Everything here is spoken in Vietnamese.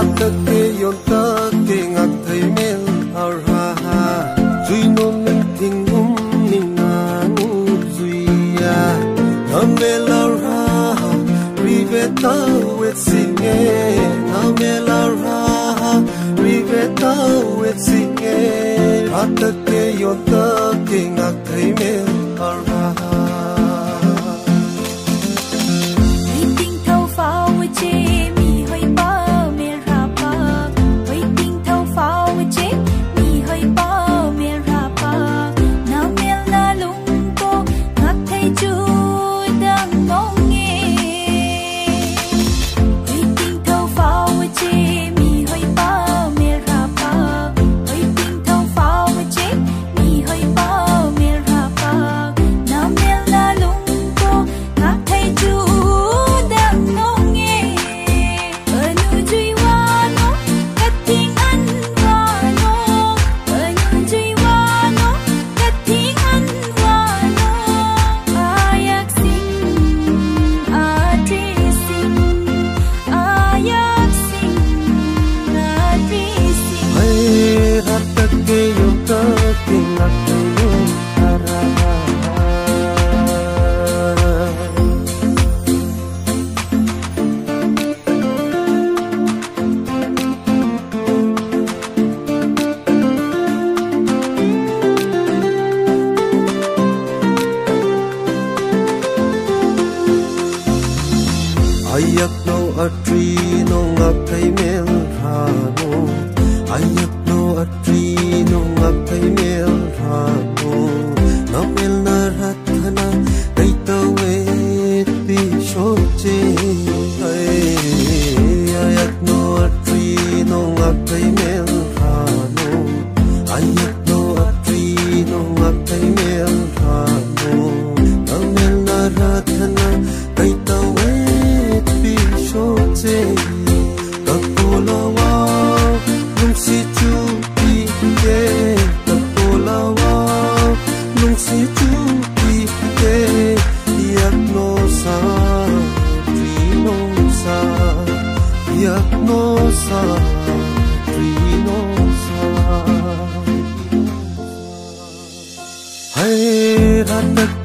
ta ke yon ta ke ngak thai mel har ha ha zui nom men ting ning na nu zui ya mel har ha riveta with singe mel har ha riveta with singe ta ke yon ta ke ngak thai mel har ha ha ayak no atri no ngak thai mel ha no ayak no atri no ngak thai mel ha no na mel na rathana kai to we pi sho che ayak no atri no ngak thai mel ha no ayak no atri no ngak thai mel ha no na mel na rathana kai to we Kapulawa, nung si Chupi, Kapulawa, nung si Chupi, Diagnosa, Trinosa, Diagnosa, Trinosa. Hai ratak